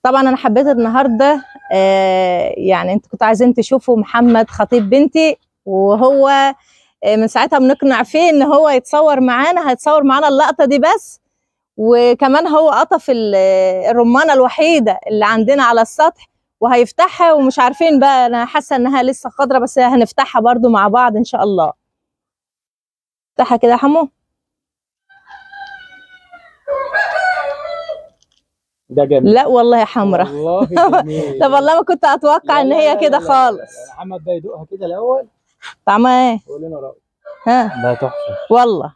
طبعا انا حبيت النهارده يعني انتوا كنتوا عايزين تشوفوا محمد خطيب بنتي، وهو من ساعتها بنقنع فيه ان هو يتصور معانا، هيتصور معانا اللقطه دي بس. وكمان هو قطف الرمانه الوحيده اللي عندنا على السطح وهيفتحها، ومش عارفين بقى، انا حاسه انها لسه خضره بس هنفتحها برضو مع بعض ان شاء الله. افتحها كده يا حمو. ده جميل. لا والله يا حمرا والله جميل. طب والله ما كنت اتوقع ان هي كده خالص. محمد بقى يدوقها كده الاول. طعمها ايه؟ قول لنا رايك. ها ده تحفه والله.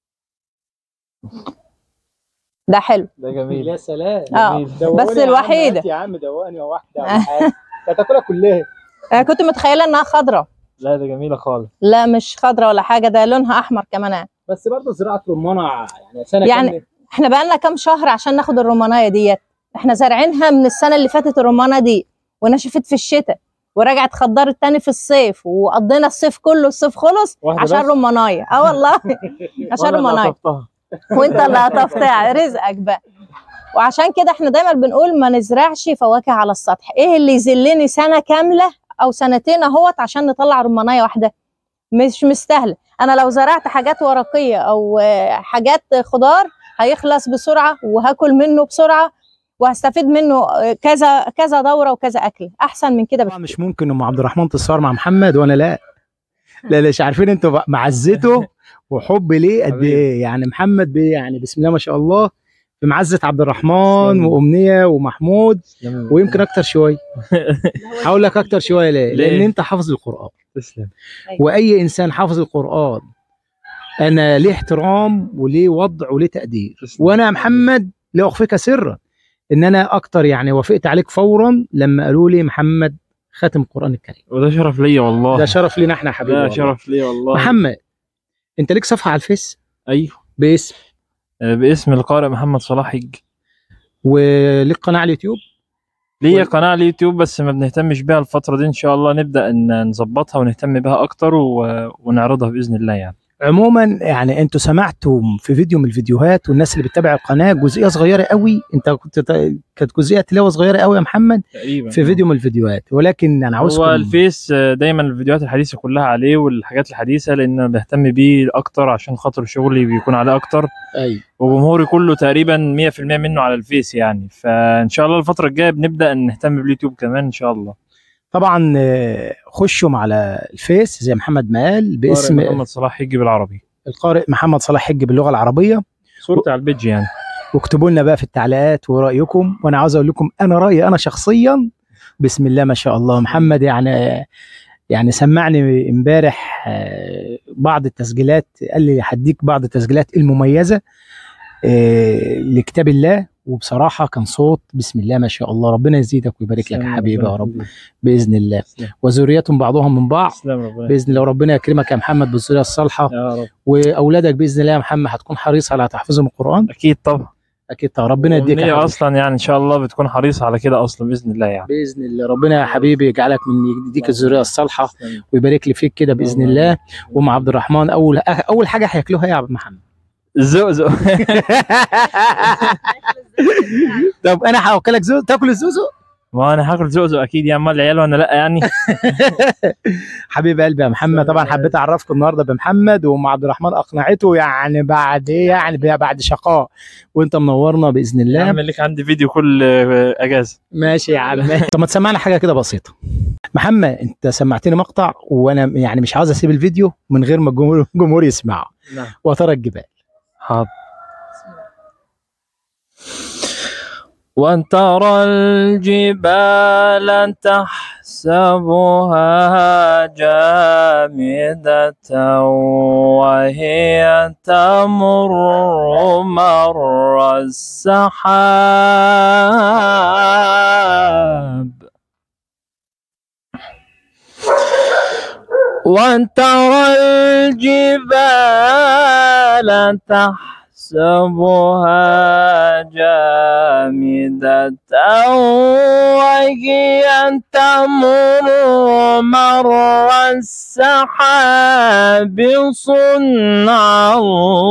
ده حلو. ده جميل. يا سلام. بس الوحيده يا عم دوقني واحده ولا حاجه. هتاكلها كلها. انا كنت متخيله انها خضراء. لا ده جميله خالص. لا مش خضراء ولا حاجه، ده لونها احمر كمان. بس برضه زراعه رمانه يعني سنه يعني كامله. احنا بقى لنا كام شهر عشان ناخد الرمانيه ديت. احنا زارعينها من السنه اللي فاتت الرمانه دي، ونشفت في الشتاء ورجعت خضرت تاني في الصيف، وقضينا الصيف كله، الصيف خلص عشان رمانيه. والله عشان رمانيه. وانت اللي قطفتها رزقك بقى. وعشان كده احنا دايما بنقول ما نزرعش فواكه على السطح. ايه اللي يذلني سنه كامله او سنتين اهوت عشان نطلع رمانيه واحده؟ مش مستاهله. انا لو زرعت حاجات ورقيه او حاجات خضار هيخلص بسرعه وهاكل منه بسرعه وهستفيد منه كذا كذا دوره وكذا اكل احسن من كده. مش ممكن ام عبد الرحمن تتصور مع محمد وانا لا. لا مش عارفين انتوا معزته وحب ليه قد ايه. يعني محمد يعني بسم الله ما شاء الله في معزه عبد الرحمن وامنيه ومحمود ويمكن اكتر شويه. هقول لك اكتر شويه ليه؟ لان انت حافظ القران. تسلم. واي انسان حافظ القران انا ليه احترام وليه وضع وليه تقدير. وانا يا محمد لا اخفيك سرا ان انا اكتر يعني وافقت عليك فورا لما قالوا لي محمد خاتم القران الكريم. وده شرف ليا والله. ده شرف لينا احنا يا حبيبي. ده شرف ليا والله. محمد انت ليك صفحه على الفيس؟ ايوه. باسم القارئ محمد صلاح حج. وليك قناه على اليوتيوب؟ ليا قناه على اليوتيوب بس ما بنهتمش بيها الفتره دي، ان شاء الله نبدا ان نظبطها ونهتم بها اكتر ونعرضها باذن الله. يعني عموما يعني انتوا سمعتوا في فيديو من الفيديوهات والناس اللي بتتابع القناه جزئيه صغيره قوي. انت كانت جزئيه تلاوه صغيره قوي يا محمد تقريبا في فيديو من الفيديوهات، ولكن انا عاوزكم. هو الفيس دايما الفيديوهات الحديثه كلها عليه والحاجات الحديثه، لان انا بهتم بيه اكتر عشان خاطر شغلي بيكون عليه اكتر. ايوه. وجمهوري كله تقريبا 100% منه على الفيس يعني. فان شاء الله الفتره الجايه بنبدا نهتم باليوتيوب كمان ان شاء الله. طبعا خشوا على الفيس زي محمد ما قال باسم محمد صلاح حج بالعربي. القارئ محمد صلاح حج باللغه العربيه. صورتي على البيج يعني. واكتبوا لنا بقى في التعليقات ورايكم. وانا عاوز اقول لكم انا رايي انا شخصيا بسم الله ما شاء الله. محمد يعني سمعني امبارح بعض التسجيلات، قال لي هديك بعض التسجيلات المميزه لكتاب الله. وبصراحه كان صوت بسم الله ما شاء الله. ربنا يزيدك ويبارك لك يا حبيبي يا رب باذن الله. وذريتهم بعضهم من بعض باذن الله. وربنا يكرمك يا محمد بالذريه الصالحه يا رب. واولادك باذن الله يا محمد هتكون حريص على تحفيظهم القران. اكيد طبعا. اكيد طبعا. ربنا يديك يا اصلا يعني ان شاء الله بتكون حريص على كده اصلا باذن الله يعني. باذن الله. ربنا يا حبيبي يجعلك من يديك الذريه الصالحه ويبارك لي فيك كده باذن الله. ومع عبد الرحمن اول حاجه هياكلوها يا عبد محمد الزقزق. طب انا هاكلك زقزق تاكل الزقزق؟ ما انا هاكل زقزق اكيد يا امال العيال وانا لا يعني. حبيب قلبي يا محمد. طبعا حبيت اعرفكم النهارده بمحمد وام عبد الرحمن اقنعته يعني بعد ايه يعني بعد شقاء وانت منورنا باذن الله. اعمل لك عندي فيديو كل اجازه. ماشي يا عم. طب ما تسمعنا حاجه كده بسيطه. محمد انت سمعتني مقطع وانا يعني مش عاوز اسيب الفيديو من غير ما الجمهور يسمعه. نعم. وترى الجبال. حاضر. وأن ترى الجبال تحسبها جامدة وهي تمر مر السحاب. وأن ترى الجبال تحسبها جامدة وهي تمر مر السحاب صنع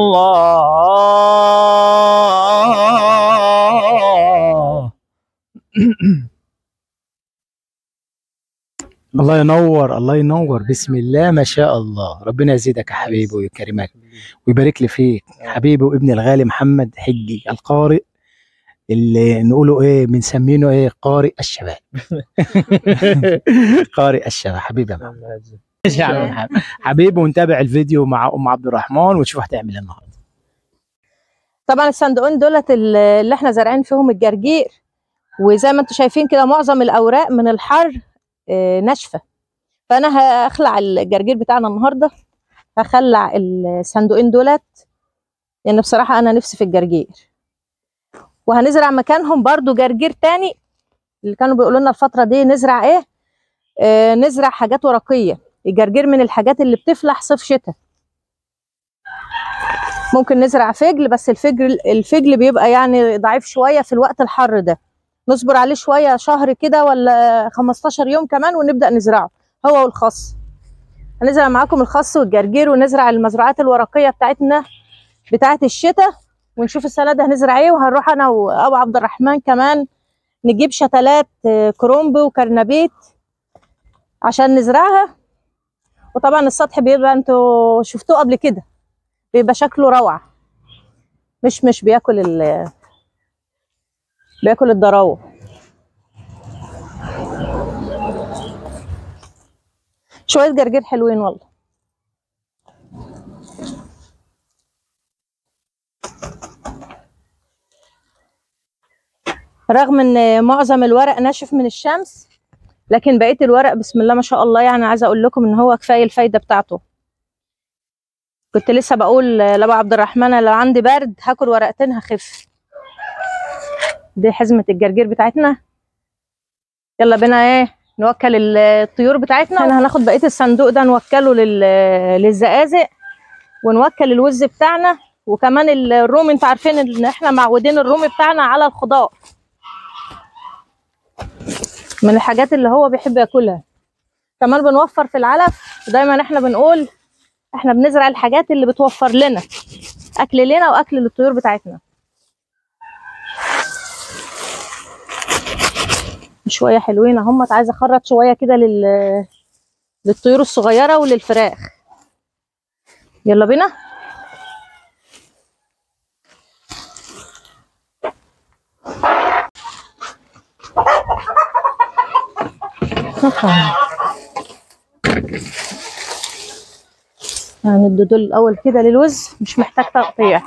الله الله ينور الله ينور، بسم الله ما شاء الله. ربنا يزيدك يا حبيبي ويكرمك ويبارك لي فيك حبيبي وابن الغالي محمد حجي القارئ، اللي نقوله ايه بنسمينه ايه، قارئ الشباب. قارئ الشباب حبيبي يا محمد. ماشي يا عم محمد حبيبي، ونتابع الفيديو مع ام عبد الرحمن ونشوف هتعمل ايه النهارده. طبعا الصندوقين دولت اللي احنا زارعين فيهم الجرجير، وزي ما انتم شايفين كده معظم الاوراق من الحر ناشفه. فانا هخلع الجرجير بتاعنا النهارده، هخلع الصندوقين دولت لان بصراحه انا نفسي في الجرجير. وهنزرع مكانهم برضو جرجير تاني، اللي كانوا بيقولوا لنا الفتره دي نزرع ايه، نزرع حاجات ورقيه. الجرجير من الحاجات اللي بتفلح صيف شتاء. ممكن نزرع فجل، بس الفجل بيبقى يعني ضعيف شويه في الوقت الحر ده، نصبر عليه شويه شهر كده ولا 15 يوم كمان ونبدا نزرعه، هو والخس. هنزرع معاكم الخس والجرجير، ونزرع المزروعات الورقيه بتاعتنا بتاعت الشتاء، ونشوف السنه دي هنزرع ايه. وهنروح انا وابو عبد الرحمن كمان نجيب شتلات كرومب وكرنبيت عشان نزرعها. وطبعا السطح بيبقى انتوا شفتوه قبل كده، بيبقى شكله روعه، مش بياكل الضراوه. شويه جرجير حلوين والله. رغم ان معظم الورق ناشف من الشمس، لكن بقيه الورق بسم الله ما شاء الله، يعني عايزه اقول لكم ان هو كفايه الفايده بتاعته. كنت لسه بقول لابو عبد الرحمن لو عندي برد هاكل ورقتين هخف. دي حزمه الجرجير بتاعتنا. يلا بينا ايه نوكل الطيور بتاعتنا. احنا هناخد بقيه الصندوق ده نوكله للزقازق، ونوكل الوز بتاعنا، وكمان الرومي. انتوا عارفين ان احنا معودين الرومي بتاعنا على الخضار، من الحاجات اللي هو بيحب ياكلها. كمان بنوفر في العلف، ودايما احنا بنقول احنا بنزرع الحاجات اللي بتوفر لنا اكل لنا واكل للطيور بتاعتنا. شويه حلوين اهم، عايزه اخرط شويه كده للطيور الصغيره وللفراخ. يلا بينا. هندي دول الاول كده للوز، مش محتاج تقطيع.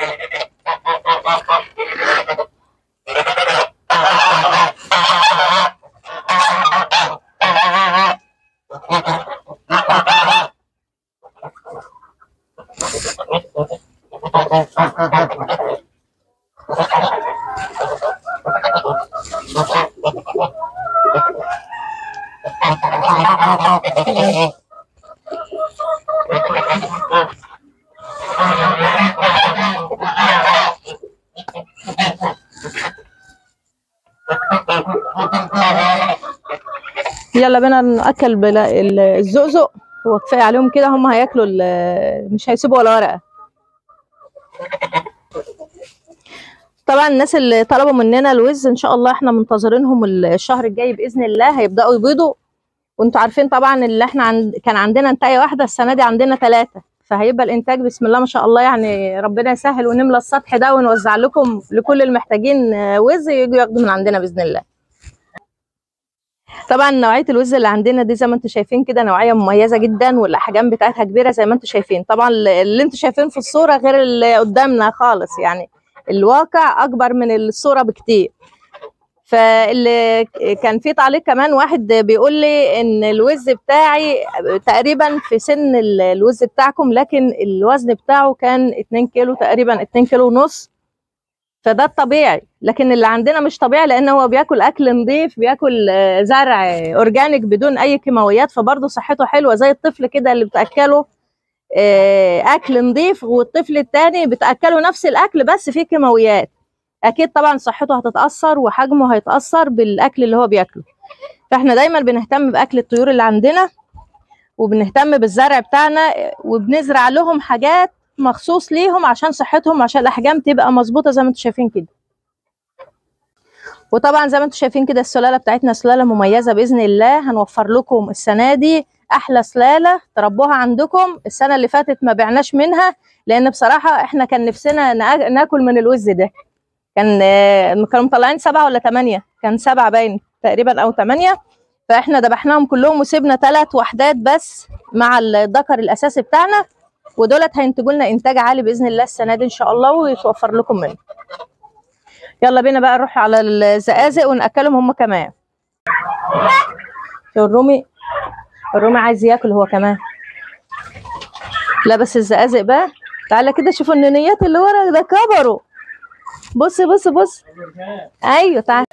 يلا بينا ناكل الزقزق، هو كفايه عليهم كده، هم هياكلوا مش هيسيبوا ولا ورقه. طبعا الناس اللي طلبوا مننا الوز ان شاء الله احنا منتظرينهم الشهر الجاي باذن الله، هيبداوا يبيضوا. وانتوا عارفين طبعا اللي احنا كان عندنا انتايه واحده، السنه دي عندنا 3، فهيبقى الانتاج بسم الله ما شاء الله. يعني ربنا يسهل ونملى السطح ده ونوزع لكم لكل المحتاجين وز يجوا ياخدوا من عندنا باذن الله. طبعا نوعيه الوز اللي عندنا دي زي ما انتم شايفين كده نوعيه مميزه جدا، والاحجام بتاعتها كبيره زي ما انتم شايفين. طبعا اللي انتم شايفين في الصوره غير اللي قدامنا خالص، يعني الواقع اكبر من الصوره بكتير. فاللي كان في تعليق كمان واحد بيقول لي ان الوز بتاعي تقريبا في سن الوز بتاعكم، لكن الوزن بتاعه كان 2 كيلو تقريبا، 2 كيلو ونص. فده الطبيعي، لكن اللي عندنا مش طبيعي، لان هو بياكل اكل نظيف، بياكل زرع اورجانيك بدون اي كيماويات، فبرضه صحته حلوه زي الطفل كده اللي بتاكله اكل نظيف، والطفل التاني بتاكله نفس الاكل بس فيه كيماويات. اكيد طبعا صحته هتتاثر وحجمه هيتاثر بالاكل اللي هو بياكله. فاحنا دايما بنهتم باكل الطيور اللي عندنا، وبنهتم بالزرع بتاعنا، وبنزرع لهم حاجات مخصوص ليهم عشان صحتهم، عشان الاحجام تبقى مظبوطه زي ما انتم شايفين كده. وطبعا زي ما انتم شايفين كده السلاله بتاعتنا سلاله مميزه باذن الله. هنوفر لكم السنه دي احلى سلاله تربوها عندكم. السنه اللي فاتت ما بعناش منها لان بصراحه احنا كان نفسنا ناكل من الوز ده. كانوا مطلعين 7 ولا 8، كان 7 باين تقريبا او 8، فاحنا ذبحناهم كلهم وسيبنا 3 وحدات بس مع الذكر الاساسي بتاعنا، ودولت هينتجوا لنا انتاج عالي باذن الله السنه دي ان شاء الله ويتوفر لكم منه. يلا بينا بقى نروح على الزقازق وناكلهم هم كمان. الرومي عايز ياكل هو كمان. لا بس الزقازق بقى تعالى كده شوفوا النونيات اللي ورا ده كبروا. بص بص بص. ايوه تعالى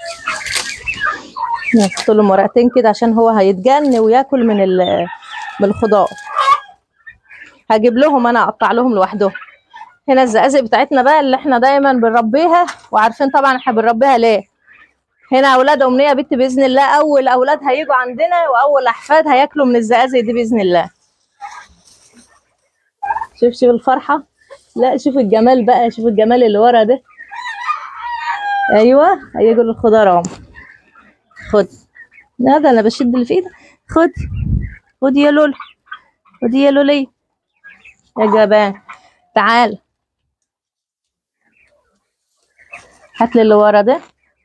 نحط له مرقتين كده عشان هو هيتجن وياكل من الخضار. هجيب لهم انا اقطع لهم لوحدهم. هنا الزقازق بتاعتنا بقى اللي احنا دايما بنربيها، وعارفين طبعا احنا بنربيها ليه. هنا اولاد امنيه بنت باذن الله اول اولاد هيجوا عندنا واول احفاد هياكلوا من الزقازق دي باذن الله. شوف الفرحه. لا شوف الجمال بقى، شوف الجمال اللي ورا ده. ايوه هيجوا للخضار اهو. خد هذا انا بشد اللي في ايدك. خد يا لول، خد يا لولي يا جبان. تعال هات لي اللي ورا ده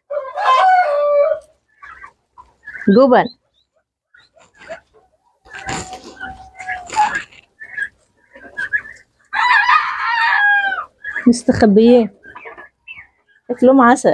جبن. مستخبيين اكلهم عسل.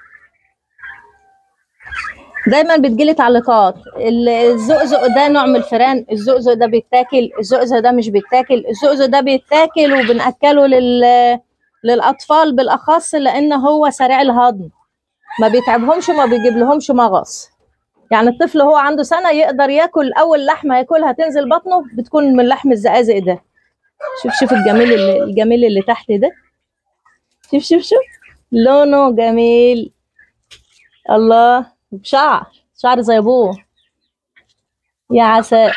دايما بتجيلي تعليقات الزقزق ده نوع من الفئران، الزقزق ده بيتاكل، الزقزق ده مش بيتاكل. الزقزق ده بيتاكل وبناكله للاطفال بالاخص لان هو سريع الهضم، ما بيتعبهمش وما بيجيب لهمش مغص. يعني الطفل هو عنده سنه يقدر ياكل اول لحمه ياكلها تنزل بطنه بتكون من لحم الزقازق ده. شوف الجميل اللي تحت ده. شوف لونه جميل. الله بشعر زي ابوه يا عسل.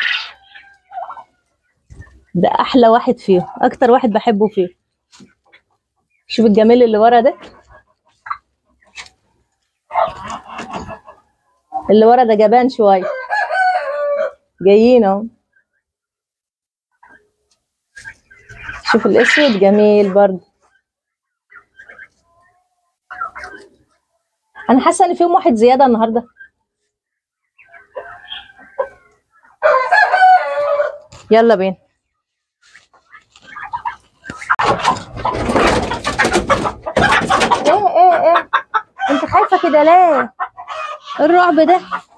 ده احلى واحد فيهم، اكتر واحد بحبه فيه. شوف الجميل اللي ورا ده. اللي ورا ده جبان شويه جايين اهو. شوف الاسود جميل برضه. انا حاسه ان فيهم واحد زياده النهارده. يلا بينا. ايه انت خايفه كده ليه؟ الرعب ده.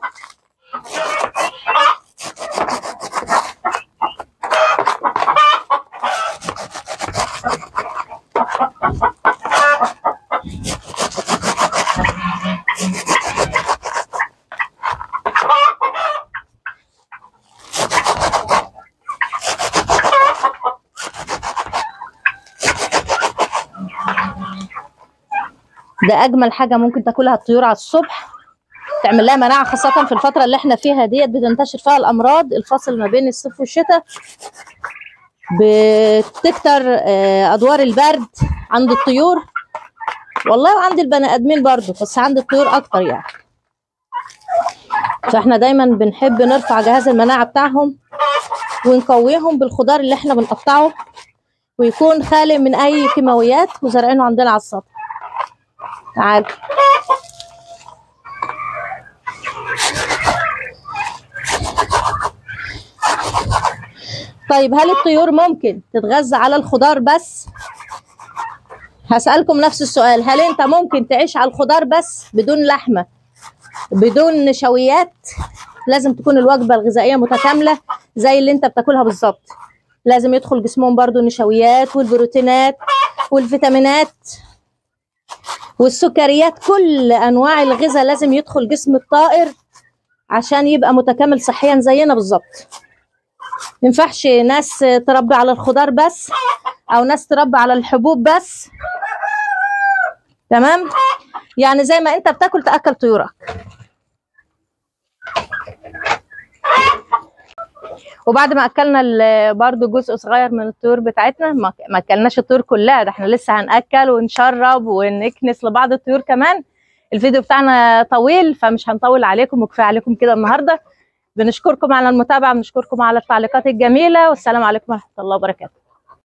ده اجمل حاجه ممكن تاكلها الطيور على الصبح، تعمل لها مناعه خاصه في الفتره اللي احنا فيها ديت بتنتشر فيها الامراض. الفصل ما بين الصيف والشتاء بتكتر ادوار البرد عند الطيور، والله وعند البني ادمين برضو، بس عند الطيور اكتر يعني. فاحنا دايما بنحب نرفع جهاز المناعه بتاعهم ونقويهم بالخضار اللي احنا بنقطعه ويكون خالي من اي كيماويات وزارعينه عندنا على السطح. تعال طيب هل الطيور ممكن تتغذى على الخضار بس؟ هسألكم نفس السؤال، هل انت ممكن تعيش على الخضار بس بدون لحمة بدون نشويات؟ لازم تكون الوجبة الغذائية متكاملة زي اللي انت بتاكلها بالظبط. لازم يدخل جسمهم برضو النشويات والبروتينات والفيتامينات والسكريات، كل انواع الغذاء لازم يدخل جسم الطائر عشان يبقى متكامل صحيا زينا بالظبط. مينفعش ناس تربي على الخضار بس او ناس تربي على الحبوب بس. تمام؟ يعني زي ما انت بتاكل تاكل طيورك. وبعد ما اكلنا برضو جزء صغير من الطيور بتاعتنا، ما اكلناش الطيور كلها، ده احنا لسه هناكل ونشرب ونكنس لبعض الطيور كمان. الفيديو بتاعنا طويل فمش هنطول عليكم وكفايه عليكم كده النهارده. بنشكركم على المتابعه، بنشكركم على التعليقات الجميله، والسلام عليكم ورحمه الله وبركاته.